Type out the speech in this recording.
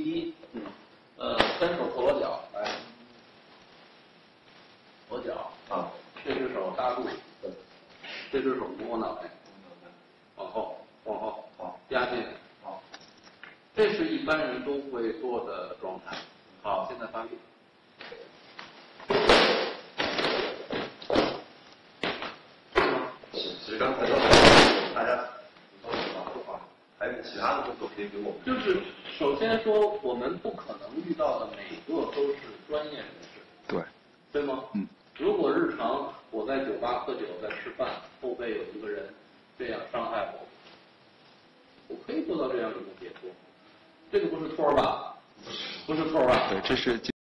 一，单手托脚，来，左脚啊，这只手搭住，对，这只手摸脑袋，往后，好，压进来，好，这是一般人都会做的状态。好，现在发力。 其实刚才大家补充的话，还有其他的动作可以给我们。 就是首先说，我们不可能遇到的每个都是专业人士，对吗？如果日常我在酒吧喝酒，在吃饭，后背有一个人这样伤害我，我可以做到这样一种解脱。这个不是托吧？不是托吧？ 对，这是。